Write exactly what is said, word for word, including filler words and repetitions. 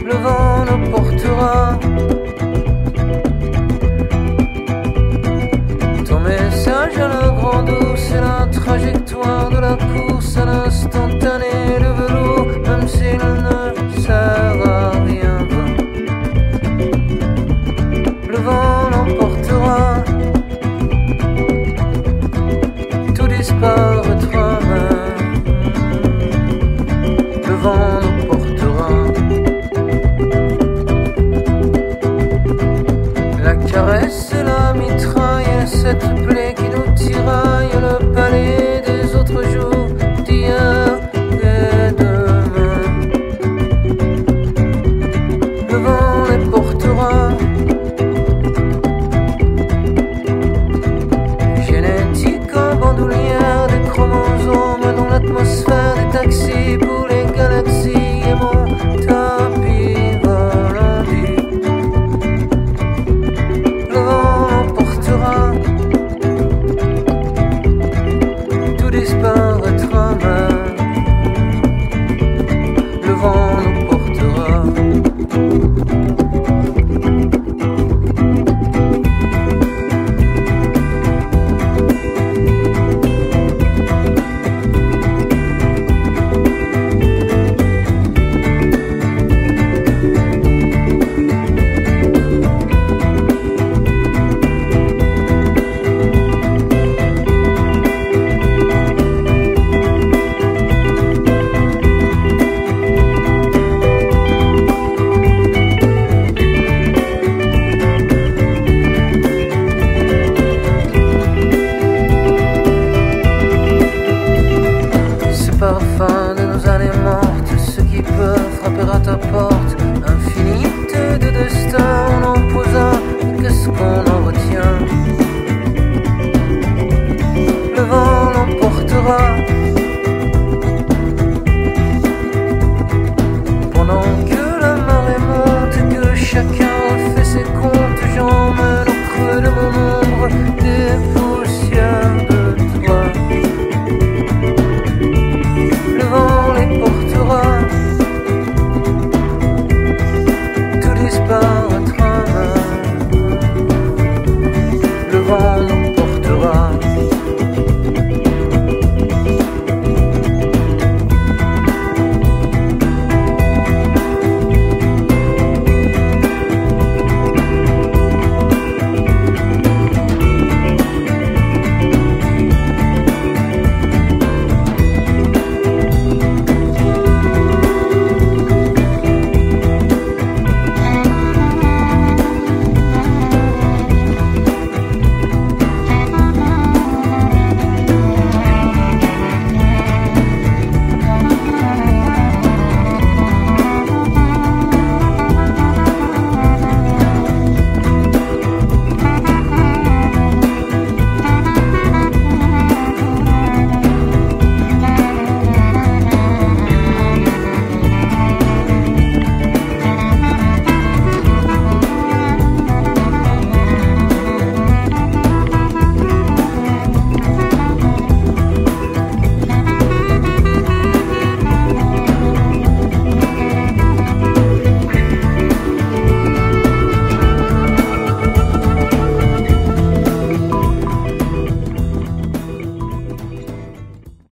le vent nous portera. Ton message à la grande eau, c'est la trajectoire de la course à l'instantané. Le velours, même s'il ne sert à rien, le vent l'emportera. Tout disparaîtra même, le vent nous portera. La caresse et la mitraille, cette plaie qui nous tiraille, le palais des autres jours, d'hier et demain. Le vent les portera. Génétique en bandoulière des chromosomes dans l'atmosphère des taxis pour les galaxies et mon tapis volant dit. Le vent l'emportera. Tout disparaîtra même, le vent nous portera. Parfum de nos années mortes, ceux qui peuvent frapper à ta porte.